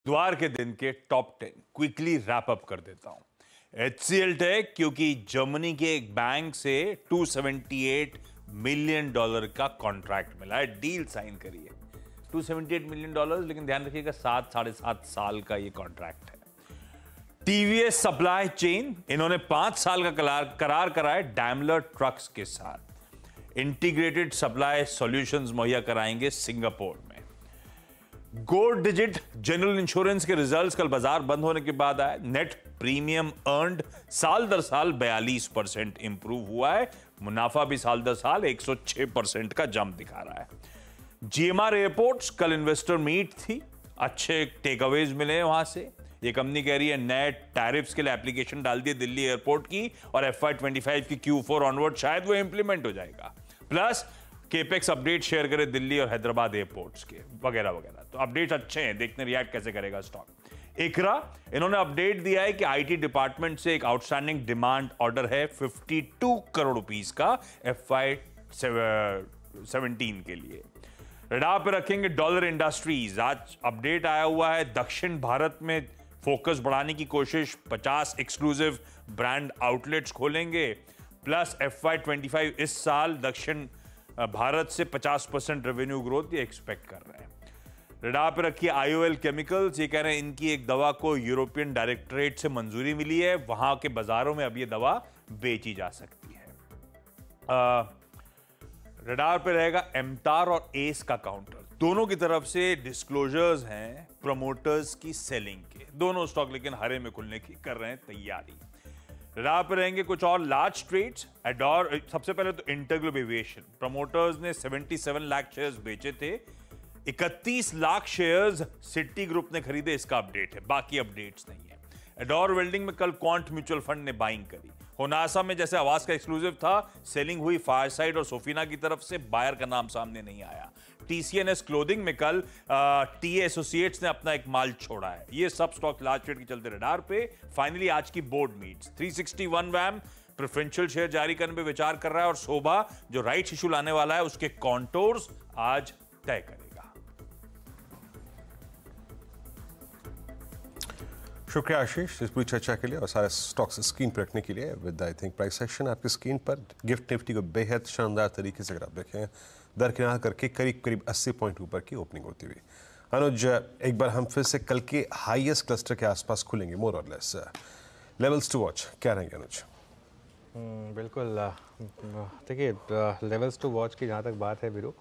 द्वार के दिन के टॉप 10 क्विकली रैप अप कर देता हूं। HCL टेक, क्योंकि जर्मनी के एक बैंक से $278 मिलियन का कॉन्ट्रैक्ट मिला है, डील साइन करी है। $278 मिलियन, लेकिन ध्यान रखिएगा 7-7.5 साल का ये कॉन्ट्रैक्ट है। टीवीएस सप्लाई चेन, इन्होंने 5 साल का करार कराया डैमलर ट्रक्स के साथ। इंटीग्रेटेड सप्लाई सॉल्यूशंस मुहैया कराएंगे सिंगापुर में। गोल्ड डिजिट जनरल इंश्योरेंस के रिजल्ट्स कल बाजार बंद होने के बाद आए। नेट प्रीमियम अर्न्ड साल दर साल 42% इंप्रूव हुआ है। मुनाफा भी साल दर साल 106% का जंप दिखा रहा है। GMR एयरपोर्ट्स, कल इन्वेस्टर मीट थी, अच्छे टेकअवेज मिले वहां से। ये कंपनी कह रही है नए टैरिफ्स के लिए एप्लीकेशन डाल दिए दिल्ली एयरपोर्ट की, और FY25 की Q4 ऑनवर्ड शायद वो इंप्लीमेंट हो जाएगा। प्लस केपेक्स अपडेट शेयर करे दिल्ली और हैदराबाद एयरपोर्ट्स के, वगैरह वगैरह। तो अपडेट अच्छे हैं, देखते हैं रिएक्ट कैसे करेगा स्टॉक। इकरा, इन्होंने अपडेट दिया है कि IT डिपार्टमेंट से एक आउटस्टैंडिंग डिमांड ऑर्डर है 52 करोड़ रुपीस का FY17 के लिए। रडार पे रखेंगे डॉलर इंडस्ट्रीज। आज अपडेट आया हुआ है, दक्षिण भारत में फोकस बढ़ाने की कोशिश, 50 एक्सक्लूसिव ब्रांड आउटलेट्स खोलेंगे। प्लस FY25 इस साल दक्षिण भारत से 50% रेवेन्यू ग्रोथ ये एक्सपेक्ट कर रहे हैं। रडार पे रखिए IOL केमिकल्स, ये कह रहे हैं इनकी एक दवा को यूरोपियन डायरेक्टरेट से मंजूरी मिली है, वहां के बाजारों में अब ये दवा बेची जा सकती है। रडार पे रहेगा एमटार और एस का काउंटर, दोनों की तरफ से डिस्क्लोजर्स हैं प्रमोटर्स की सेलिंग के। दोनों स्टॉक लेकिन हरे में खुलने की कर रहे हैं तैयारी। रडार पे रहेंगे कुछ और लार्ज ट्रेड्स। एडोर, सबसे पहले तो इंटरग्लोब एविएशन, प्रमोटर्स ने 77 लाख शेयर्स बेचे थे, 31 लाख शेयर्स सिटी ग्रुप ने खरीदे, इसका अपडेट है, बाकी अपडेट्स नहीं है। एडोर वेल्डिंग में कल क्वांट म्यूचुअल फंड ने बाइंग करी। होनासा में जैसे आवाज का एक्सक्लूसिव था, सेलिंग हुई फायरसाइड और सोफिना की तरफ से, बायर का नाम सामने नहीं आया। TCNS क्लोथिंग में कल TA एसोसिएट्स ने अपना एक माल छोड़ा है। ये सब स्टॉक लार्ज ट्रेड के चलते रडार पे। फाइनली आज की बोर्ड मीट्स, 361 वैम प्रेफरेंशियल शेयर जारी करने पे विचार कर रहा है, और शोभा जो राइट इशू लाने वाला है उसके कॉन्टोर्स आज तय करेगा। शुक्रिया आशीष इस पूरी चर्चा के लिए और सारे स्टॉक्स स्क्रीन पर रखने के लिए। With I think price section आपकी स्क्रीन पर गिफ्ट निफ्टी को बेहद शानदार तरीके से अगर आप देखें दरकिनार करके करीब 80 पॉइंट ऊपर की ओपनिंग होती हुई। अनुज, एक बार हम फिर से कल के हाईएस्ट क्लस्टर के आसपास खुलेंगे, मोर और लेस लेवल्स टू वॉच क्या रहेंगे अनुज? बिल्कुल, देखिए लेवल्स टू वॉच की जहाँ तक बात है बीरू,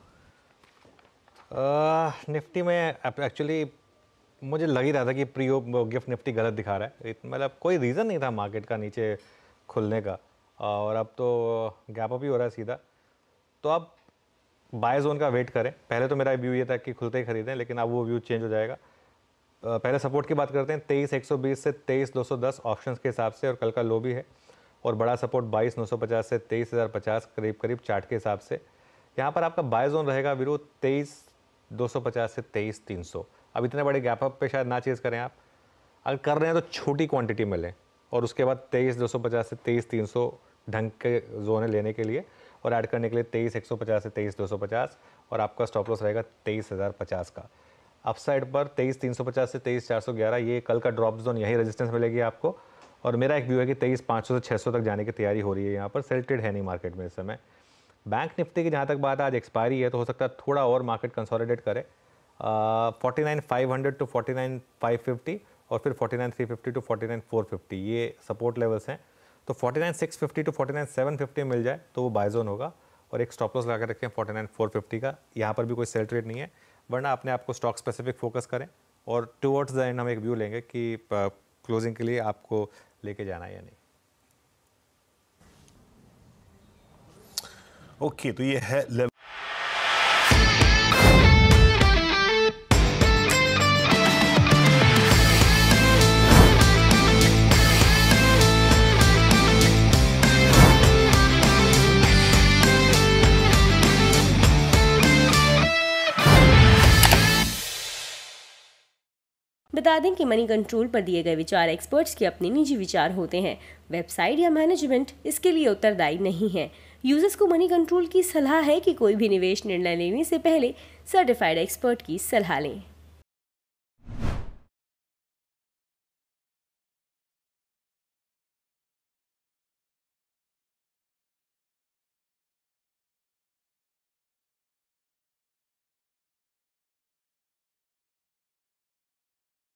निफ्टी में एक्चुअली मुझे लग ही रहा था कि गिफ्ट निफ्टी गलत दिखा रहा है, मतलब कोई रीज़न नहीं था मार्केट का नीचे खुलने का, और अब तो गैप अप ही हो रहा है सीधा। तो अब बाय जोन का वेट करें। पहले तो मेरा व्यू ये था कि खुलते ही खरीदें, लेकिन अब वो व्यू चेंज हो जाएगा। पहले सपोर्ट की बात करते हैं, 23,120 से 23,210 ऑप्शंस के हिसाब से, और कल का लो भी है। और बड़ा सपोर्ट 22,950 से 23,050 करीब चार्ट के हिसाब से। यहाँ पर आपका बाय जोन रहेगा वीरो 23,250 से 23,300। अब इतने बड़े गैप अप पे शायद ना चेज करें आप, अगर कर रहे हैं तो छोटी क्वांटिटी में लें, और उसके बाद 23,250 से 23,300 ढंग के जोन है लेने के लिए, और ऐड करने के लिए 23,150 से 23,250, और आपका स्टॉप लॉस रहेगा 23,050 का। अपसाइड पर 23,350 से 23,411, ये कल का ड्रॉप जोन, यही रेजिस्टेंस मिलेगी आपको। और मेरा एक व्यू है कि 23,500 से 600 तक जाने की तैयारी हो रही है। यहाँ पर सेल्टेड है नहीं मार्केट में इस समय। बैंक निफ्टी की जहाँ तक बात है, आज एक्सपायरी है, तो हो सकता है थोड़ा और मार्केट कंसोलिडेट करे। 49,500 टू 49,550, और फिर 49,350 टू 49,450, ये सपोर्ट लेवल्स हैं। तो 49,650 टू 49,750 मिल जाए तो वो बाय जोन होगा, और एक स्टॉप लॉस लगा कर रखें 49,450 का। यहाँ पर भी कोई सेल ट्रेड नहीं है, वरना अपने आप को स्टॉक स्पेसिफिक फोकस करें, और टुवर्ड्स द एंड हम एक व्यू लेंगे कि क्लोजिंग के लिए आपको लेके जाना है या नहीं। ओके, तो ये है लेवल। बता दें कि मनी कंट्रोल पर दिए गए विचार एक्सपर्ट्स के अपने निजी विचार होते हैं। वेबसाइट या मैनेजमेंट इसके लिए उत्तरदायी नहीं है। यूजर्स को मनी कंट्रोल की सलाह है कि कोई भी निवेश निर्णय लेने से पहले सर्टिफाइड एक्सपर्ट की सलाह लें।